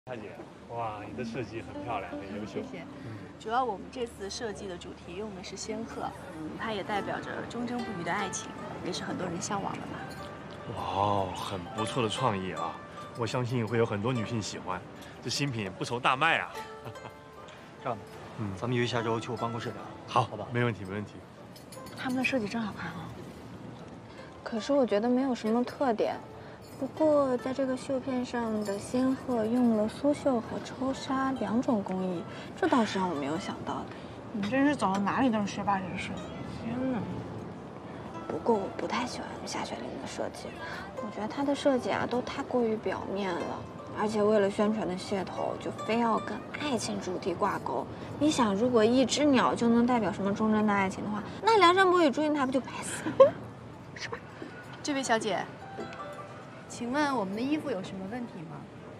大姐，哇，你的设计很漂亮，很优秀。 谢谢。主要我们这次设计的主题用的是仙鹤，它也代表着忠贞不渝的爱情，也是很多人向往的嘛。 哇哦，很不错的创意啊！我相信会有很多女性喜欢，这新品不愁大卖啊。 这样的，咱们约下周去我办公室聊。 好， 好吧， 没问题，没问题。 他们的设计真好看啊。 可是我觉得没有什么特点。不过在这个绣片上的仙鹤用了苏绣和抽纱2种工艺，这倒是让我没有想到的。 你真是走到哪里都是学霸这个设计，天哪！ 不过我不太喜欢夏雪琳的设计，我觉得她的设计啊都太过于表面了，而且为了宣传的噱头，就非要跟爱情主题挂钩。你想，如果一只鸟就能代表什么忠贞的爱情的话，那梁山伯与祝英台不就白死了？是吧？ 这位小姐，请问我们的衣服有什么问题吗？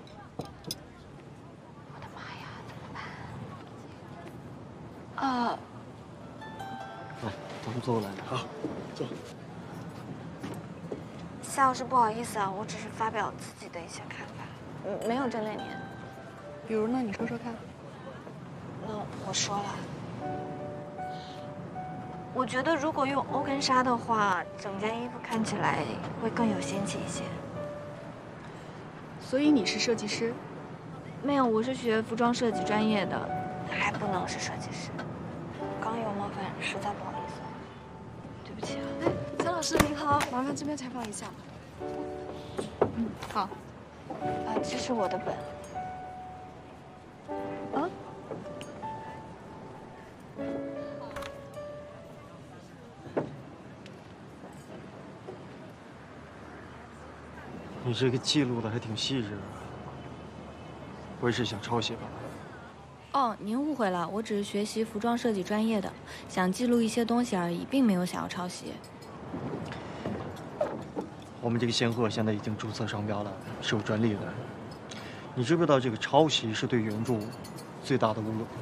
我的妈呀，怎么办？ 来，咱们坐过来。 好，坐。 夏老师，不好意思啊，我只是发表自己的一些看法，没有这类年。 比如呢，你说说看。 那我说了，我觉得如果用欧根纱的话，整件衣服看起来会更有仙气一些。 所以你是设计师？ 没有，我是学服装设计专业的，还不能是设计师。刚有冒犯，实在不好意思，对不起啊。 哎，姜老师您好，麻烦这边采访一下。好。 这是我的本。 啊？ 你这个记录的还挺细致，不会是想抄袭吧？ 哦，您误会了，我只是学习服装设计专业的，想记录一些东西而已，并没有想要抄袭。 我们这个仙鹤现在已经注册商标了，是有专利的。你知不知道这个抄袭是对原著最大的侮辱？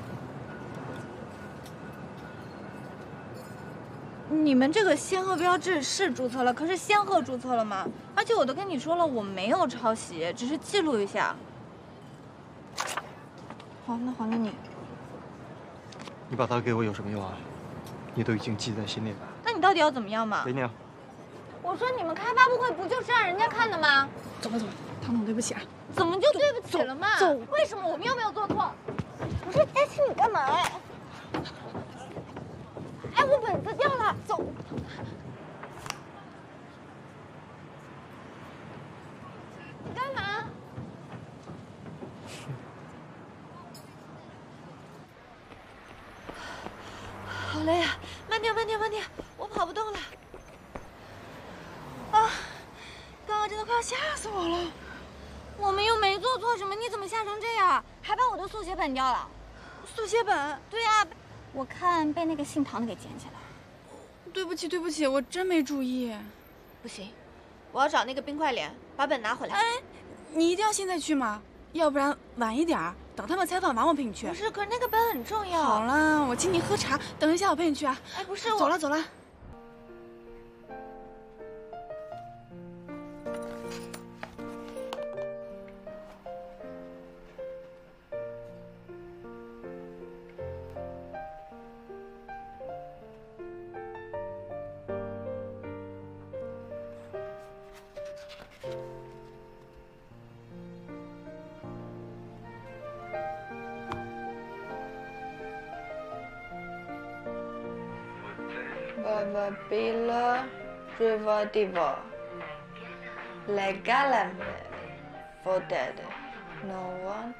你们这个仙鹤标志是注册了，可是仙鹤注册了吗？而且我都跟你说了，我没有抄袭，只是记录一下。好，那还给你。 你把它给我有什么用啊？你都已经记在心里了。 那你到底要怎么样嘛？ 给你啊。 我说你们开发布会不就是让人家看的吗？ 走吧走吧，唐总对不起啊。 怎么就对不起了嘛？ 走。 为什么我们又没有做错？不是佳琪，你干嘛呀？哎，我本子掉了，走。你干嘛？好累啊！慢点，慢点，慢点，我跑不动了。啊，刚刚真的快要吓死我了。我们又没做错什么，你怎么吓成这样？还把我的速写本掉了。 速写本？ 对呀，我看被那个姓唐的给捡起来。 对不起，对不起，我真没注意。 不行，我要找那个冰块脸，把本拿回来。 哎，你一定要现在去吗？要不然晚一点，等他们采访完我陪你去。 不是，可是那个本很重要。 好了，我请你喝茶，等一下我陪你去啊。 哎，不是我。 走了走了。 Probabile privativo legalmente voted no one.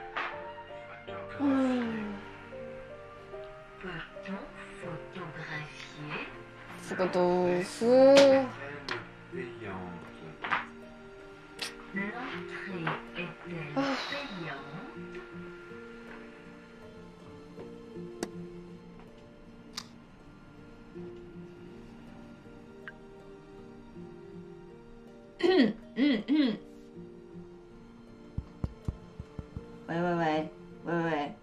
Peut-on photographier 这个都是 payante? L'entrée est-elle payante? 喂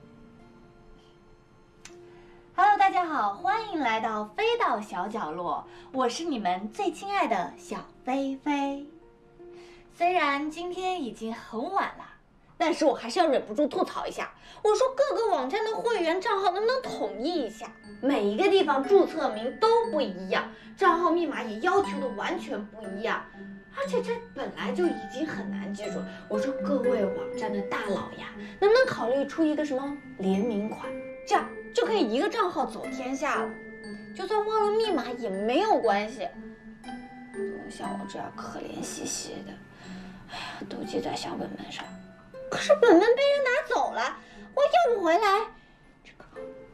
，Hello， 大家好，欢迎来到飞到小角落，我是你们最亲爱的小菲菲。虽然今天已经很晚了， 但是我还是要忍不住吐槽一下。我说各个网站的会员账号能不能统一一下？每一个地方注册名都不一样，账号密码也要求的完全不一样，而且这本来就已经很难记住。我说各位网站的大佬呀，能不能考虑出一个什么联名款，这样就可以一个账号走天下了，就算忘了密码也没有关系。不能像我这样可怜兮兮的，哎呀，都记在小本本上。可是本本被人拿走了，我要不回来，这个……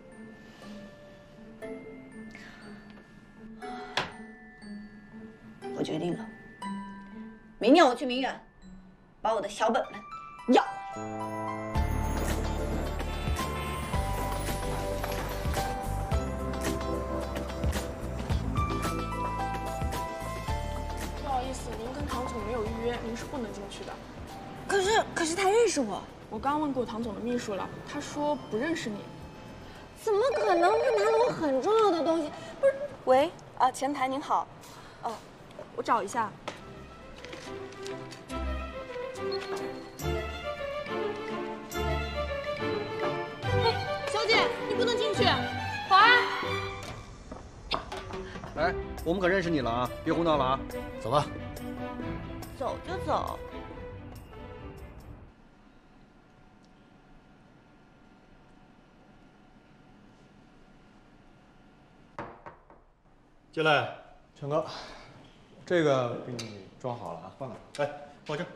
我决定了，明天我去明远，把我的小本本要回来。 不好意思，您跟唐总没有预约，您是不能进去的。 可是他认识我， 我刚问过唐总的秘书了，他说不认识你。 怎么可能？他拿了我很重要的东西，不是？ 喂，前台您好， 我找一下。哎，小姐，你不能进去！保安！ 哎，我们可认识你了啊，别胡闹了啊！走吧。 走就走。 进来， 强哥，这个给你装好了啊，放哪？ 来，放这儿。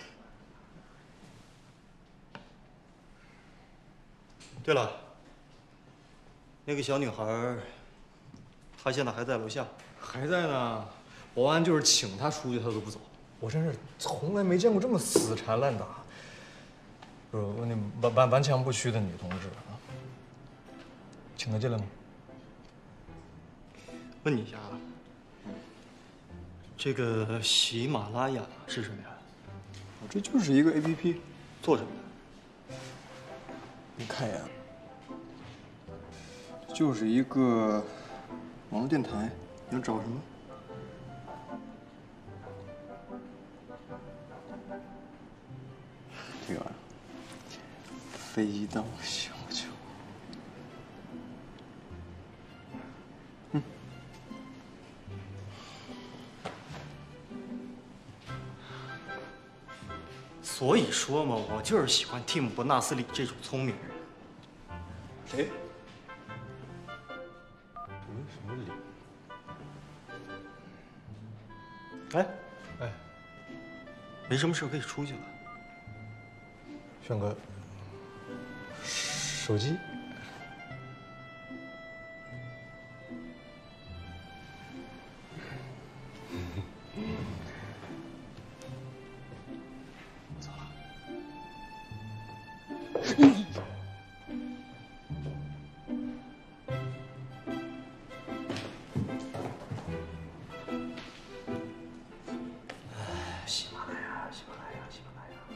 对了，那个小女孩，她现在还在楼下， 还在呢。保安就是请她出去，她都不走。我真是从来没见过这么死缠烂打。不是，我问你，顽强不屈的女同志啊，请她进来吗？ 问你一下啊，这个喜马拉雅是什么呀？ 这就是一个 APP， 做什么的？ 你看一眼，就是一个网络电台。 你要找什么？ 这个玩意儿，飞到小丘。 所以说嘛，我就是喜欢蒂姆·伯纳斯·李这种聪明人。 谁？什么李？ 哎， 哎， 没什么事可以出去了。 轩哥，手机。